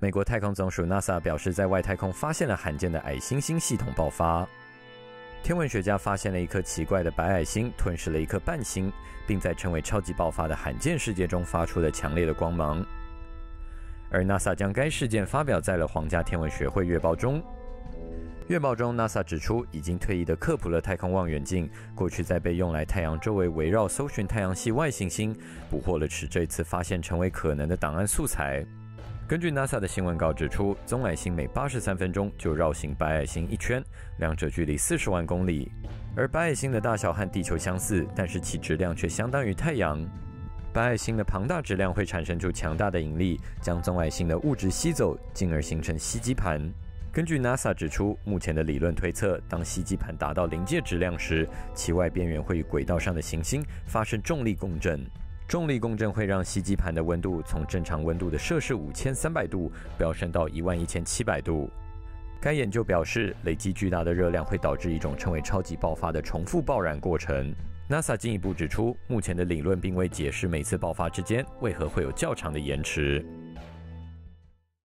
美国太空总署 NASA 表示，在外太空发现了罕见的矮星星系统爆发。天文学家发现了一颗奇怪的白矮星吞噬了一颗半星，并在称为超级爆发的罕见事件中发出了强烈的光芒。而 NASA 将该事件发表在了皇家天文学会月报中。月报中 ，NASA 指出，已经退役的克普勒太空望远镜过去在被用来太阳周围围绕搜寻太阳系外行星，捕获了使这次发现成为可能的档案素材。根据 NASA 的新闻稿指出，棕矮星每83分钟就绕行白矮星一圈，两者距离40万公里。而白矮星的大小和地球相似，但是其质量却相当于太阳。白矮星的庞大质量会产生出强大的引力，将棕矮星的物质吸走，进而形成吸积盘。根据 NASA 指出，目前的理论推测，当吸积盘达到临界质量时，其外边缘会与轨道上的行星发生重力共振。重力共振会让吸积盘的温度从正常温度的摄氏5300度飙升到11700度。该研究表示，累积巨大的热量会导致一种称为超级爆发的重复爆燃过程。NASA 进一步指出，目前的理论并未解释每次爆发之间为何会有较长的延迟。